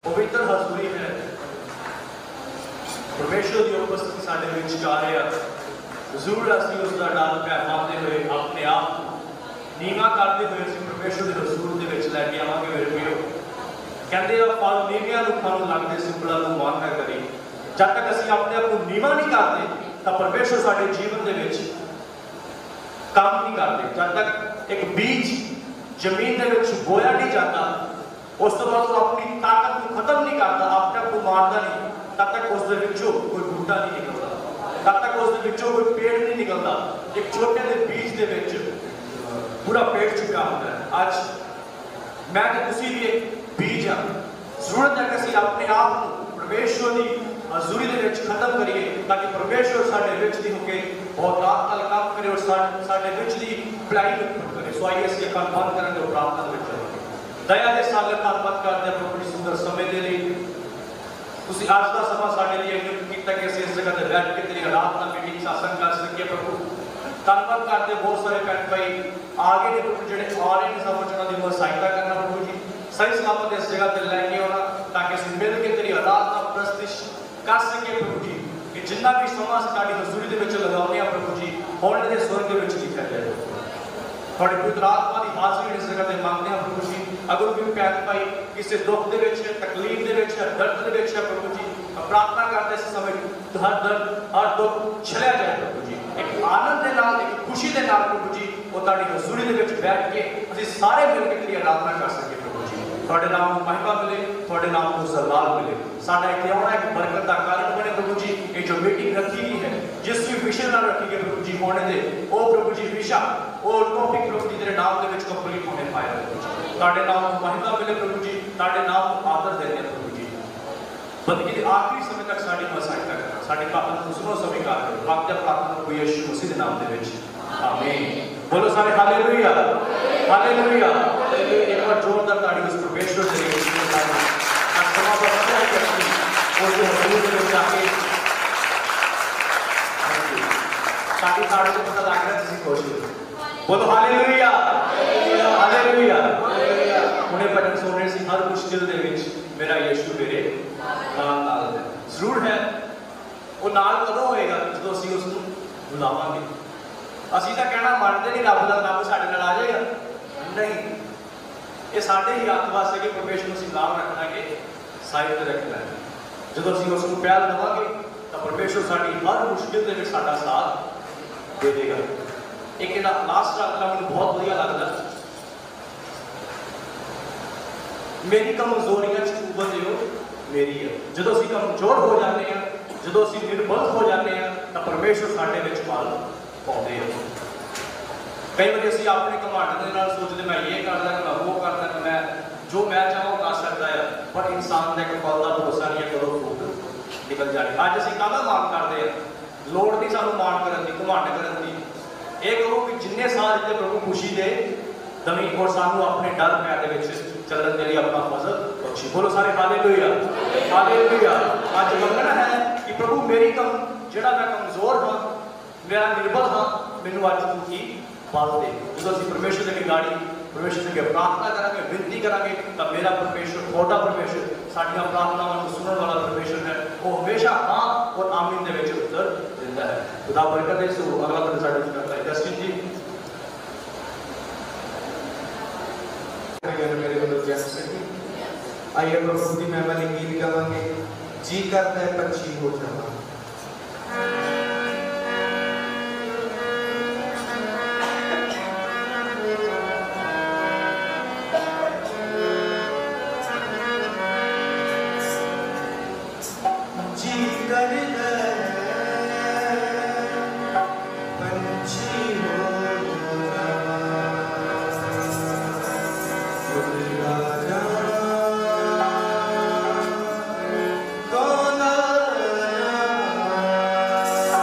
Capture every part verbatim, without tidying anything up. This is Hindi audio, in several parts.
पवित्र हजूरी है परमेश्वर की उपस्थिति साडे विच आ रही है। जरूर असीं उसका नाम पैमाते हुए अपने आप नीवा करते हुए असीं परमेश्वर के हजूर दे विच लैके आवांगे। मेरे प्रियो कहते हैं फल नीवियां नूं फल लगदे सिंपलां नूं मान ना करी। जब तक असीं अपने आप को नीवा नहीं करते तो परमेश्वर साडे जीवन दे विच काम नहीं करते। जब तक एक बीज जमीन दे विच बोया नहीं जाता, उस तो बाद अपनी ताकत को खत्म नहीं करता, अपने आप को मारता नहीं, तब तक उस दे विचों कोई बूटा नहीं निकलता, तब तक उस दे विचों कोई पेड़ नहीं निकलता। एक छोटे से बीज दे विच पूरा पेड़ चुका होता है। आज मैं तो तुसीं भी एक बीज हाँ। जरूरत है कि असीं अपने आप को परमेश्वर की हजूरी दे विच खत्म करिए ताकि परमेश्वर साडे विच दी होके बहुत आत्मल काम करे और साडे विच दी भलाई उत्पन्न करे। सो आइए असीं अखां बंद करांगे और प्रार्थना विच जावांगे। दया दे सागर धन्नवाद करदे हां प्रभु जी सुंदर समय दे लई। तुसीं अज दा समां साडे लई नियुक्त कीता कि असीं इस जगह ते बैठ के तेरी आराधना मीटिंग सत्संग कर सकीए। प्रभु धन्नवाद करदे बहुत सारे भैन भाई आगे ने प्रभु जिहड़े आ रहे ने समझ उन्हां दी सहायता करना प्रभु जी सही सलामत इस जगह ते लैके आउणा ताकि असीं मिल के तेरी आराधना प्रस्तुत कर सके प्रभु जी। कि जिन्ना भी समा साडी हजूरी दे विच लगाउने आ प्रभु जी हुण दे स्वर्ग दे विच लिखिया जाए। थोड़ी पवित्र आत्मा की हाजिरी इस जगह ते मंगदे हां प्रभु जी। अगर कोई भैन भाई किसी दुख दे विच तकलीफ दे विच दर्द दे विच प्रभु जी प्रार्थना करते इस समय तो हर दर्द हर दुख छलिया जाए प्रभु जी। एक आनंद दे नाल एक खुशी दे नाल प्रभु जी वो ताड़ी हजूरी दे विच बैठ के असीं सारे मिल के तेरी आराधना कर सके प्रभु जी। तुहाडे नाम नूं महिमा मिले, तुहाडे नाम नूं जलाल मिले। साडा इत्थे आउणा एक बरकत दा कारण बने प्रभु जी। ये जो मीटिंग रखी गई है जिस भी विषय नाल रखी गई प्रभु जी होने दे ओ प्रभु जी विषय ओ टॉपिक प्रभु जी तेरे नाम दे विच कंप्लीट होने पाए प्रभु जी। तुहाडे नाम नूं महिमा मिले प्रभु जी, तुहाडे नाम नूं आदर देने प्रभु जी। बल्कि के आखिरी समय तक साडी सहायता करना, साडी प्रार्थना नूं सुनो स्वीकार करो। वाक्य प्रार्थना को यीशु मसीह दे नाम दे विच आमीन। बोलो सारे हालेलुया हालेलुया। एक बार जोरदार ताड़ी उस परमेश्वर दे लिए आज समा पर सच्चाई करती और जो हजूर दे विच आके ताकि सारे को पता लग रहा है तुसीं खुश हो। बोलो हालेलुया हालेलुया। उन्हें भजन सुनने से हर मुश्किल दे विच मेरा यीशु मेरे नाल नाल है। जरूर है वो नाल कदों होएगा जो असीं उस नूं बुलावांगे। असीं तां कहना मनदे नहीं रब दा नाम साडे नाल आ जाएगा नहीं। ये साडे ही हत्थ वास्ते कि परमेश्वर नूं असीं नाम रखना कि साइड ते रखना है। जदों असीं उस नूं प्यार देवांगे तां परमेश्वर साडी हर मुश्किल दे विच साडा साथ दे देगा। एक इहदा लास्ट आखना मैनूं बहुत वधिया लगदा। मेरी कमजोरियां च कुवत दिओ मेरी है। जदों असीं कमजोर हो जाते हैं, जदों असीं निर्बल हो जाते हैं तो परमेश्वर साडे विच बल पाउंदे हैं। कई बार असीं अपने घमंड दे नाल सोचदे मैं ये करदा मैं वो करदा मैं जो मैं चाहां वो कर सकदा है, पर इंसान दा इक पल दा भरोसा नहीं है कदों फूट निकल जाए। अज असीं काहदा मान करदे हैं, लोड़ नहीं सानूं मान करन दी घमंड करन दी। ये कहो कि जिन्ने साल जिते प्रभु खुशी दे दमी और सानू अपने डर पैर दे विच चलण दे लई अपना फजल बख्शी। बोलो सारे हालेलुया हालेलुया। आज मंगना है कि प्रभु मेरी कम जिहड़ा मैं कमजोर हां मेरा निर्बल हां मैनूं अज तू की बल दे। जो असीं परमेश्वर दे गाड़ी परमेश्वर के प्रार्थना करांगे विनती करांगे तो मेरा परमेश्वर थोड़ा परमेश्वर साडियां प्रार्थनावां नूं सुनण वाला परमेश्वर है। वो हमेशा हाँ और आमीन दे विच उत्तर दिंदा है। खुदा बरकत दे। सो अगला बंदा साडे विच करदा है जस्टिन जी। मेरे बंदो जैसे सही आइए प्रभु की महिमा के गीत गावांगे। जी करता है पंछी हो जावा। Gonna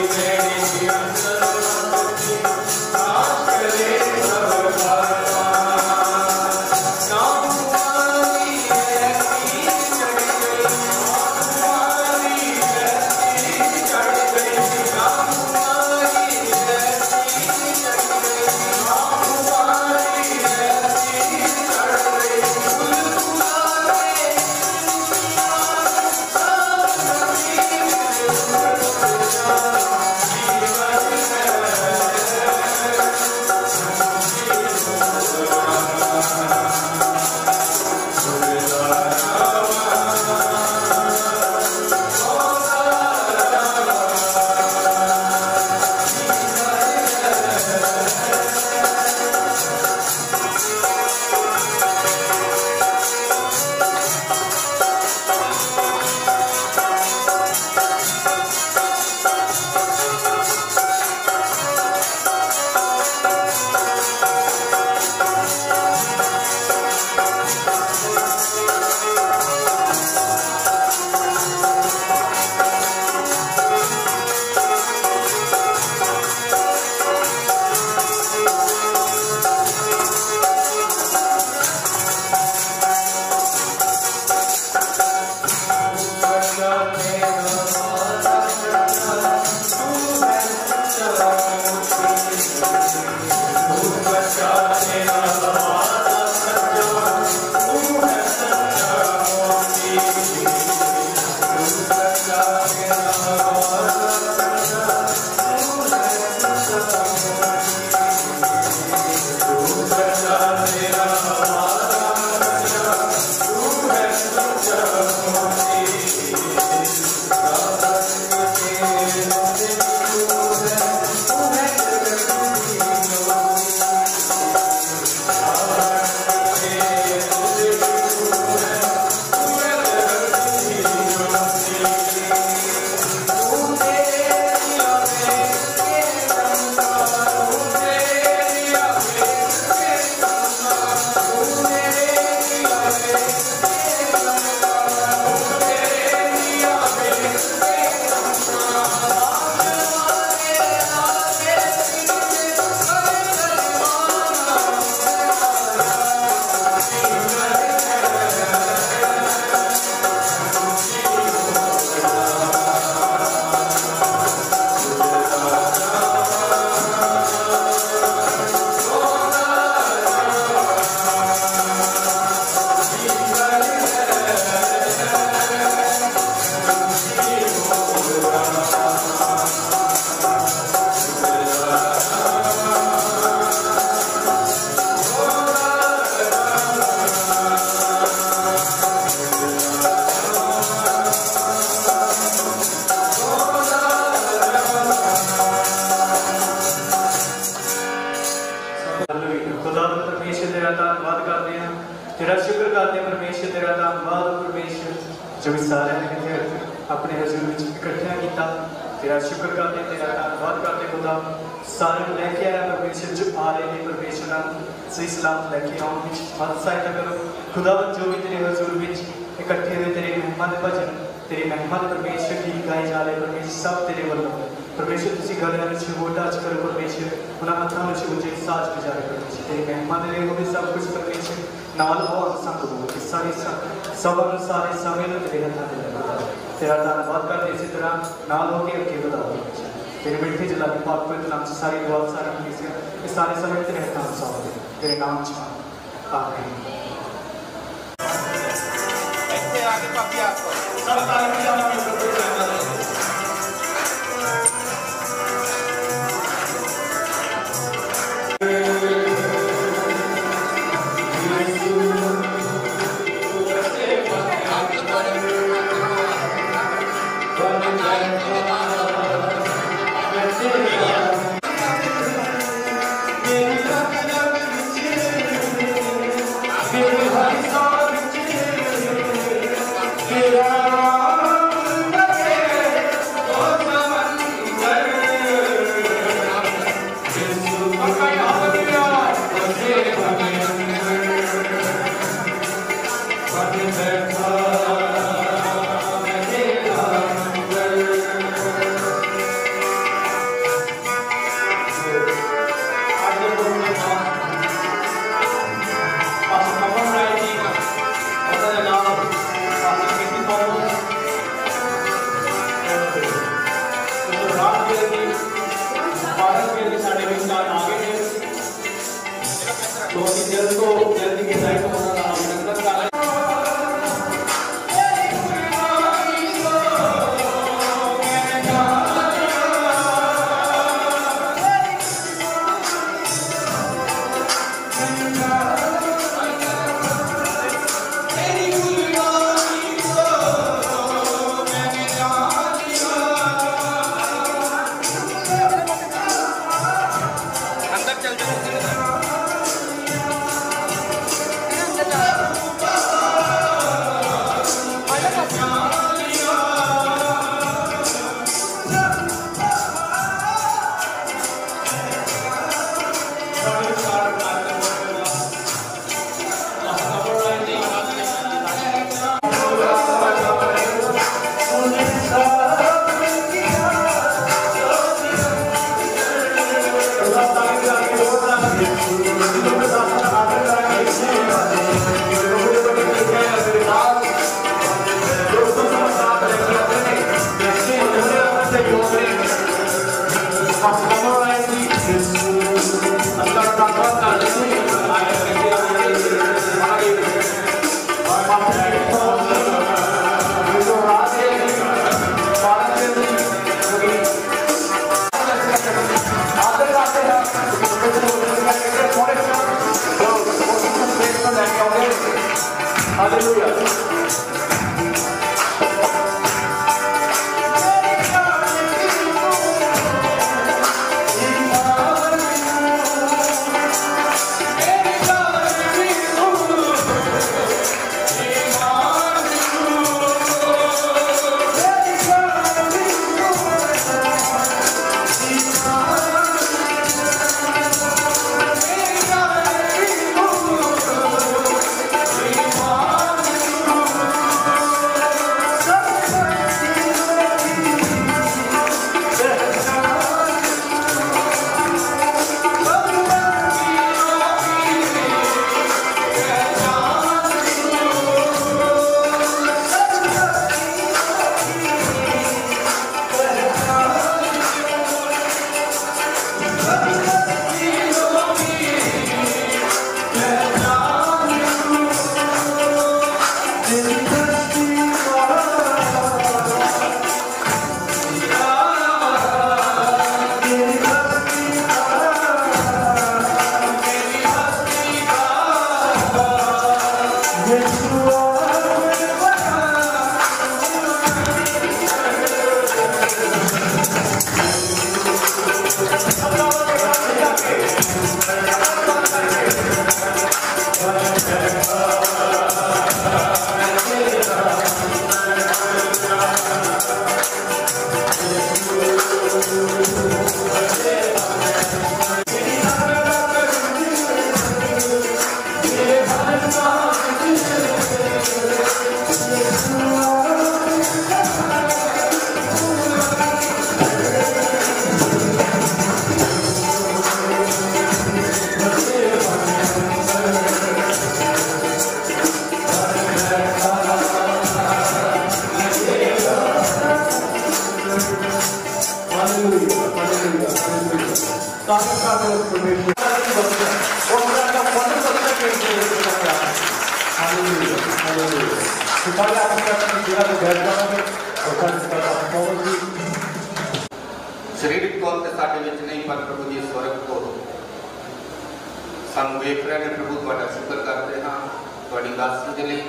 तेरा शुक्र करते हैं परमेश्वर, तेरा धन्यवाद परमेश्वर जो भी सारे ने अपने हजूर में इकट्ठा किया। तेरा शुक्र करते हैं, तेरा धन्यवाद करते खुदा सारे लेके आया परमेश्वर जो आ रहे हैं परमेश्वर सही सलामत लेके आओ मदद सहायता करो खुदा जो भी तेरे हजूर में इकट्ठे हुए तेरे महिमा के भजन तेरी महिमा के परमेश्वर की गाए जा रहे परमेश्वर सब तेरे वालों परमेश्वर तुसी गलियां विच वो टच करो परमेश्वर उन्हां हत्थां विच उंजे साज बजाए परमेश्वर तेरी महिमा दे लिए होवे सब कुछ परमेश्वर नाल हो संग हो कि सारी सब सारे समय में तेरे हत्थां दे लगा तेरा धन्यवाद करते इसी तरह नाल हो के अगे बढ़ा तेरे मिठे जला के पाक पवित्र नाम से सारी दुआ सारी कलीसिया इस सारे समय तेरे हत्थां में सौंप दे तेरे नाम च आमीन। ऐसे आगे पापी आपको सब तारीफ Yeah. पार्टी के लिए साढ़े विचार आगे हैं तो अभी जल्द को जल्दी के जाए तो हमारा अभिनंदन कर रहे शरीरिक तौर पर साढ़े विच नहीं पर प्रभु जी स्वर्ग को सानू वेख रहे हैं। प्रभु तुहाडा शुक्र करते हाँ तुहाडी दासी दे लई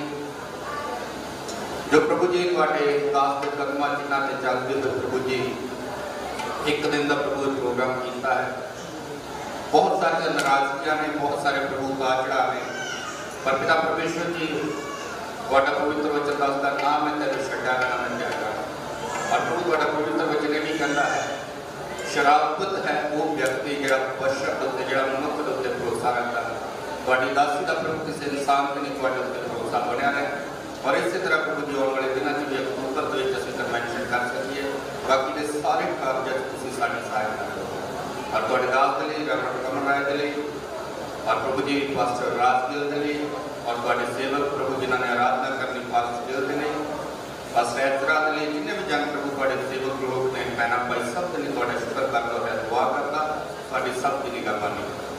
जो प्रभु जी तुहाडे दास के कदमां जिन्हां ते चलदे हुए प्रभु जी एक दिन का प्रभु प्रोग्राम किया है। बहुत सारे नाराजगियां ने, बहुत सारे प्रभु का चढ़ा ने, पर पिता परमेश्वर जी तुहाडा पवित्र वचन दसदा नाम है तेरे छड्डा ना मैं त्यागा। और प्रभु तुहाडा पवित्र वचन ये भी कहता है शराबत है वो व्यक्ति जो बशर उत्ते जो मनुख के उत्ते भरोसा रखता है। तुहाडी दासी का प्रभु किसी इंसान के नहीं तुहाडे उत्ते भरोसा बनया रहे। और इसी तरह प्रभु जी आने वाले दिनों में अक्तूबर तो असं कन्वेंशन कर सकीए। बाकी के सारे कागजात तुसीं साडी सहायता करो। और तुहाडे दास दे लई रैवरेंड कमल राय दे लई और प्रभु जी पास्टर राजगिल दे लई और तुहाडे सेवक प्रभु जिन्हों ने आराधना करनी पास्टर गिल दे लई पास्टर ऐतरा दे लई जिन्हें भी जन प्रभु तुहाडे सेवक लोग ने भैन भाई सब दे लई तुहाडा शुक्र करदा है दुआ करदा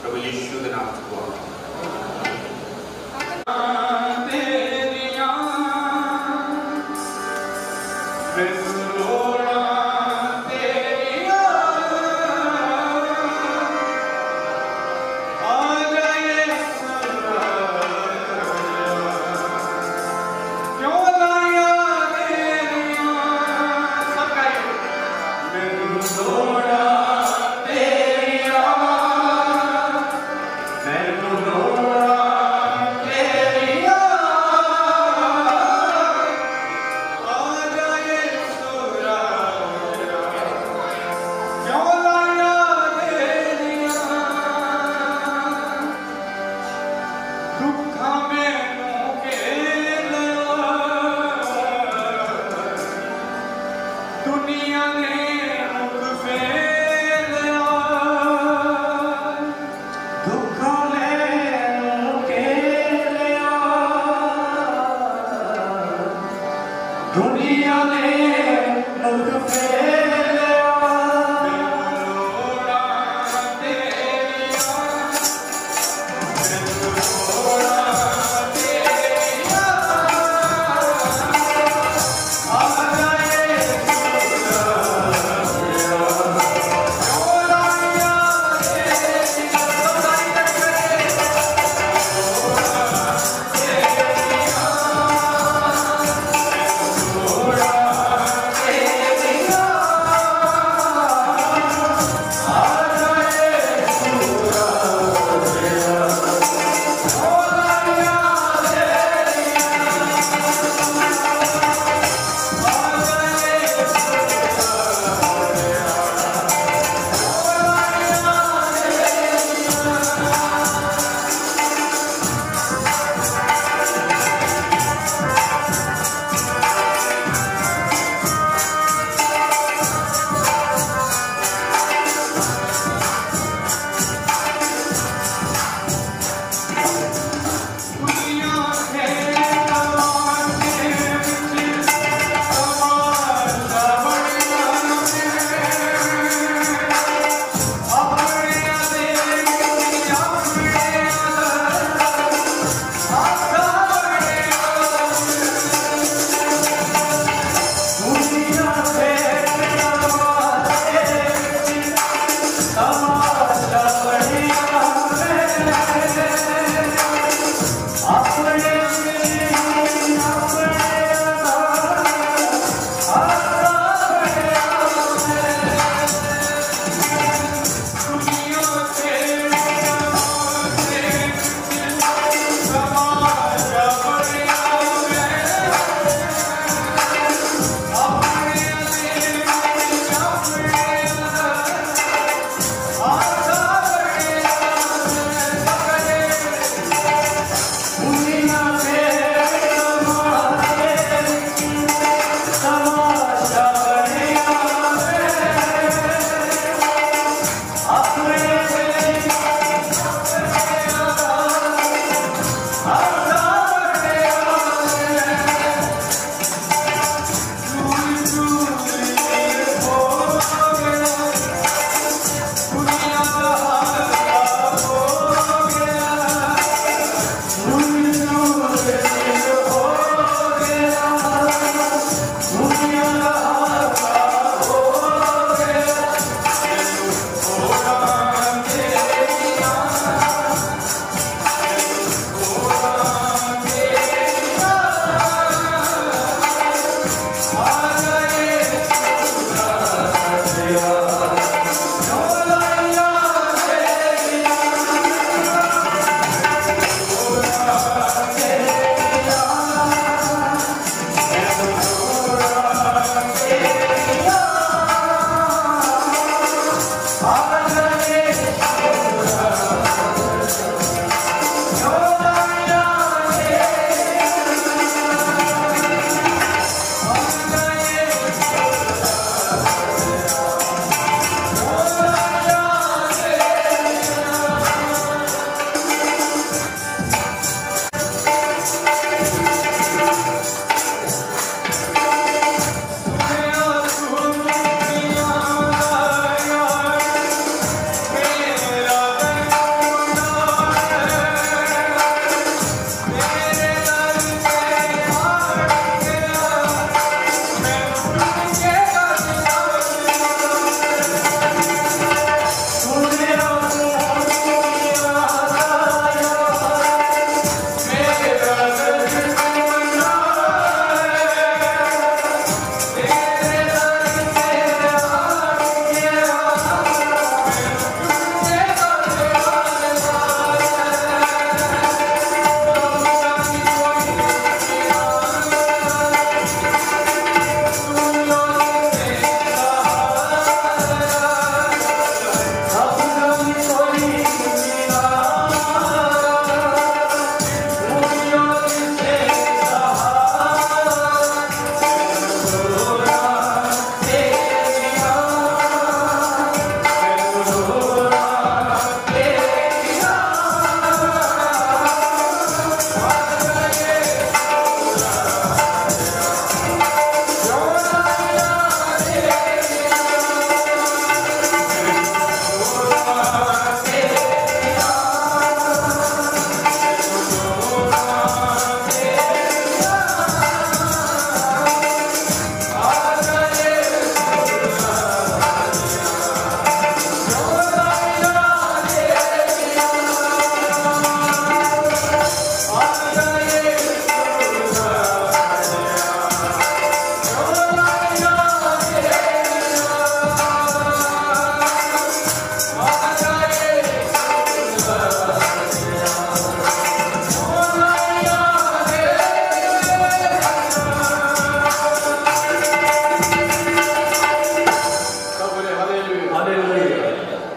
प्रभु यीशु के नाम से दुआ दुनिया ने मुख फेर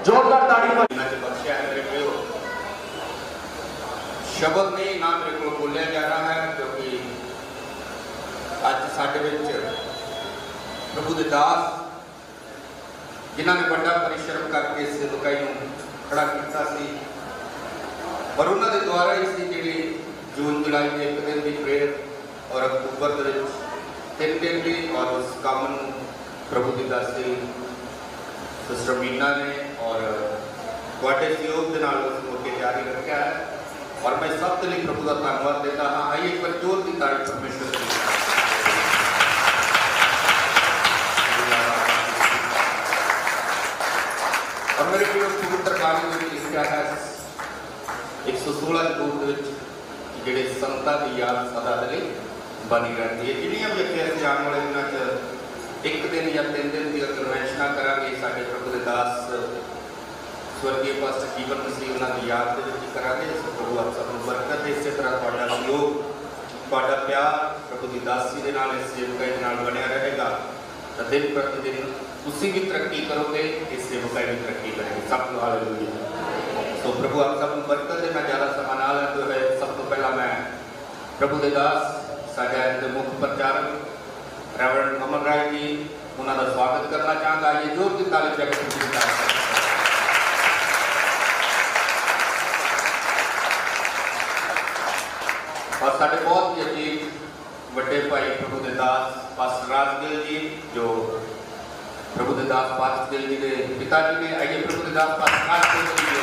जोरदार ताड़ी बख्शिया है मेरे प्रियो। शब्द नहीं ना मेरे को बोलिया जा रहा है, क्योंकि अज साडे विच प्रभु दे दास जिन्होंने बड़ा परिश्रम करके सेवकाई नूं खड़ा किया सी, और उन्होंने द्वारा ही सी जी जून जुलाई के एक दिन की प्रेयर और अक्तूबर के तीन दिन की, और उस काम नूं प्रभु की दासी सिस्टर मीना ने और तुहाडे सहयोग के नाल उस मौके जारी रखा है, और मैं सब के लिए प्रभु का धन्यवाद देता हाँ। आइए एक बार जोर की तारीफ परमेश्वर की। और मेरे प्रिय पवित्र बाणी में लिखा है एक सौ सोलह दूत जिहड़े संतां की याद सदा दे बनी रहती है। जिन्नियां भी अगे असीं आने वाले दिनों च एक दिन या तीन दिन की कन्वेंशनां करांगे, साडे प्रभु दे दास स्वर्गीय पास्टर जीवन मसीह उन्हां दी याद दे विच करांगे। प्रभु आप सब नूं बरकत दे। इसे तरह तुहाडा सहयोग, तुहाडा प्यार प्रभु दी दासी दे नाल, इस सेवकाई दे नाल बनिया रहेगा, तो दिन प्रतिदिन तुसीं भी तरक्की करोगे, इस सेवकाई भी तरक्की करेगी। सब लोग हालेलुया। तो प्रभु आप सब नूं बरकत दे। मैं ज़्यादा समा ना लैंदे होए सब तो पहला मैं प्रभु दे दास साडे अज दे मुख प्रचारक रेवरेंड अमन राय जी उन्हां दा स्वागत करना चाहांगा। ये जोर की ताली बजा और साडे बहुत ही अजीज वड्डे भाई प्रभु दे दास पास्टर राजगिल जी, जो प्रभु दे दास पास्टर गिल जी के पिताजी ने। आइए प्रभु दे दास पास्टर राजगिल जी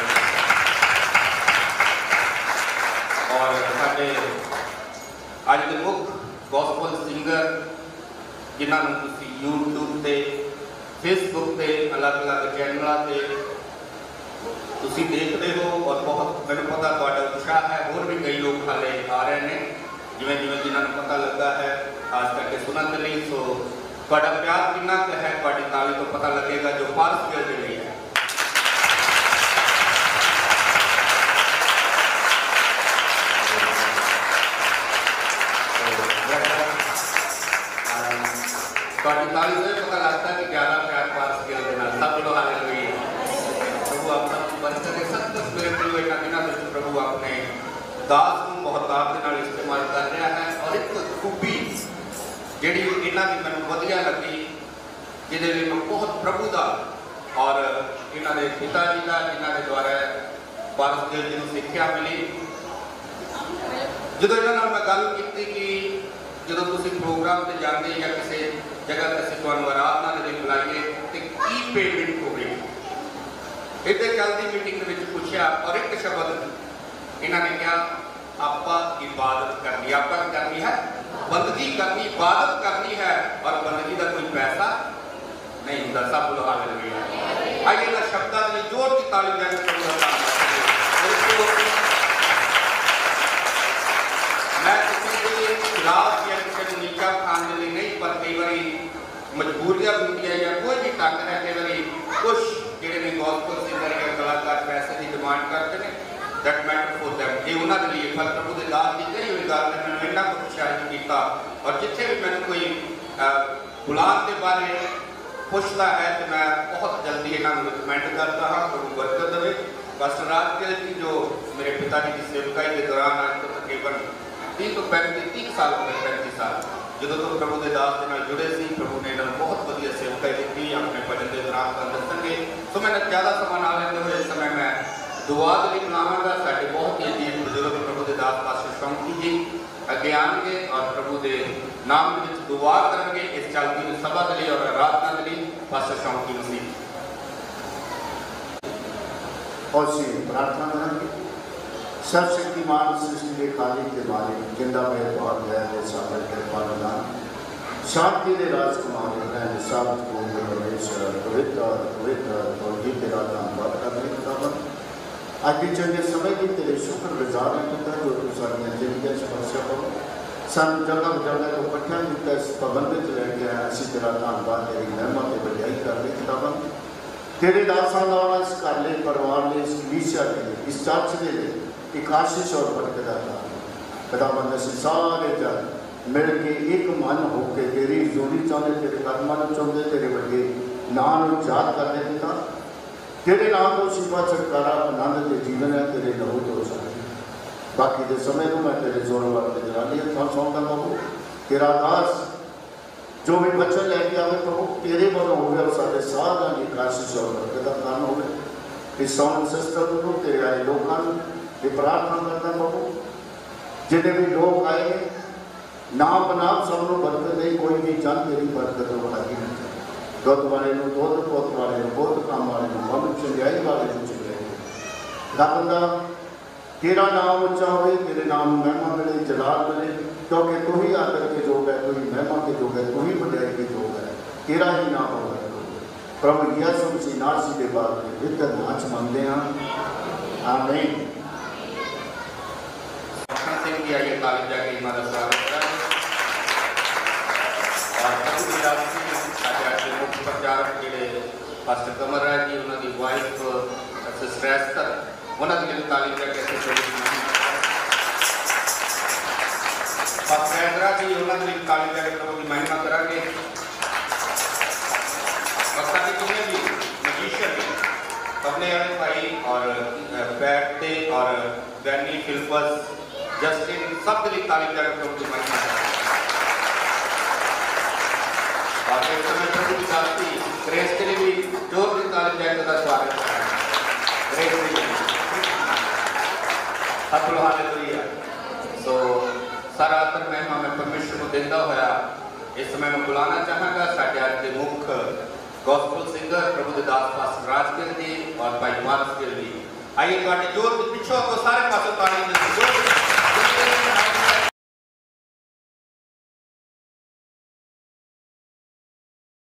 और साडे अज के मुख गॉस्पल सिंगर जिन्होंने तुसी यूट्यूब से फेसबुक से अलग अलग चैनलों से तुसी देखते हो, और बहुत मैंने पता तुहाडा उत्साह है। और भी कई लोग हाले आ रहे हैं जिमें जिमें जिन्होंने पता लगा है, खास करके सुनने के लिए। सो तुहाडा प्यार कितना है, तुहाडी ताली तो पता लगेगा जो फारस के लिए है। तुहाडी ताली से पता लगता है कि ज़्यादा प्यार फारस के लिए। सब लोग हालेलुया। प्रभु आप सब बरकत दे। सत्य स्पिरिट को इन्हां दिनां विच प्रभु अपने दास नूं बहुतात दे नाल इस्तेमाल कर रहा है, और एक खूबी जिहड़ी इन्हां दी मैनूं वधिया लगी, जिहदे लई मैं बहुत प्रभु दा और इन्हां दे पिता जी दा, जिन्हां दे द्वारा पारस गिल जी नूं सिੱਖਿਆ मिली। जदों इन्हां नाल मैं गल कीती कि जदों तुसीं प्रोग्राम ते जांदे या किसी जगह ते असीं तुहानूं आराधना दे लई बुलाईए ते की पेमेंट होवेगी, इधर चलती मीटिंग के पूछा, और एक शब्द इन्होंने कहा आपा इबादत करनी। आपा करनी है बंदगी करनी, इबादत करनी है, और बंदगी का कोई पैसा नहीं होता। सब लोग हालेलुया। आइए ना शब्दां की जोर की ताली बजाएं। मैं किसी के खिलाफ या किसी को नीचा खाने के लिए नहीं, पर कई बार मजबूरियां होती है या कोई भी तंग है, कई बार कुछ जिहड़े गॉस्पल सिंगर या कलाकार पैसे की डिमांड करते हैं, दैट मैटर फॉर दैम। ये उन्होंने लिए पर प्रभु के दास की कही हुई गल ने मैंने इन्ना कुछ उत्साहित किया, और जिथे भी मैंने कोई गुलाम के बारे पूछता है तो मैं बहुत जल्दी इन्होंने रिकमेंड करता हाँ। प्रभु बरकत दे। पास्टर राजगिल जी जो मेरे पिताजी की सेवकाई के दौरान आज तो तकरीबन तीस तो पैंतीस तीस साल हो गए, पैंतीस साल जो तो प्रभु के दास के नाल जुड़े सी। प्रभु ने इन्होंने बहुत वधिया सेवकाई दी अपने भजन के दौरान का दसणगे। तो मैंने ज़्यादा समा ना लेंदे हुए इस समय मैं दुआ के लिए बुलावांगा। साडे बहुत ही अजीज बुजुर्ग प्रभु के दास पास्टर शौकी जी अगे आएंगे और प्रभु के नाम में दुआ करेंगे इस चलती सभा के लिए और आराधना के लिए। पास्टर शौकी मसीह और प्रार्थना करेंगे। सर्वशक्तिमान सृष्टि के खालिक के मालिक जिंदा में बहुत है सागर के पालनदान शांति के राजकुमार हैं सब को परमेश्वर पवित्र पवित्र और जी तेरा धन्यवाद करने का बन आज के चंगे समय की तेरे शुक्र गुजार है जो तू सारियां जिंदगियां स्पर्श करो सन जगह जगह को इकट्ठा किया इस पाबंदी च लै गया असीं तेरा धन्यवाद तेरी महिमा ते वडियाई करने का बन तेरे दासां नाल इस घर ले परिवार ले इस कलीसिया के लिए इस चर्च के लिए एक आशीष और बरकत का खुदावंद असीं सारे जन मिल के एक मन होकर तेरी जोड़ी चाहते तेरे कदमां नूं चाहते तेरे वड्डे नाम नूं याद करते पिता तेरे नाम तो शिफा छुटकारा आनंद ते जीवन है, तेरे लहू तो साथी। बाकी के समय को मैं तेरे जोर वाले जलाली था सौंपदा प्रभु। तेरा दास जो भी वचन लैके आवे प्रभु तेरे वालों हो गया, सारे सारा की आशीष और बरकत का कारण हो गए। इस साउंड सिस्टम को तेरे आए लोगों की प्रार्थना करता प्रभु, जितने भी लोग आए नाम बनाम सब लोग बरकत नहीं, कोई भी जन तेरी बरकत बढ़ाई नहीं। दुध वाले दुध, पुत वाले पुत, काम वाले कम, चंगाई वाले चंगाई। बंदा तेरा नाम उच्चा हो, तेरे नाम महिमा मिले, जलाल मिले, क्योंकि तू ही आदर के योग है, तू ही महिमा के योग है, तू ही बढ़ाई के योग है, तेरा ही नाम होगा प्रभु यीशु मसीह नाम के बाद वितर नाच मानते हैं। आमीन। सिंह जी आइए तालीम जाके हमारा स्वागत करें। और प्रभु की राशि साढ़े मुख्य प्रचारक जिले पास्टर कमर राय जी, उन्होंने वाइफ सिस्टर एस्तर, उन्होंने लिए तालीम जाके पास्टर हैदरा जी, उन्होंने लिए तालीम जाके प्रभु की महिमा करांगे। और सारे जितने भी मजिशियन कपड़े वाले भाई और बैठते और गैनी फिल्पस जस्टिन सब के लिए तालीम जाकर प्रभु की महिमा करें। और एक समय प्रभु की शास्त्री ग्रेस के लिए भी जोर की तालीम जाकर स्वागत करें। ग्रेस के लिए हालेलुया। सो सारा आदर महिमा मैं परमेश्वर को देता होया इस समय मैं बुलाना चाहांगा साढ़े आज के मुख्य गॉस्पेल सिंगर प्रभु के दास पास्टर राजगिर जी और भाई मानस गिर जी। आइए जोर के पीछे को सारे पासों तालीम देते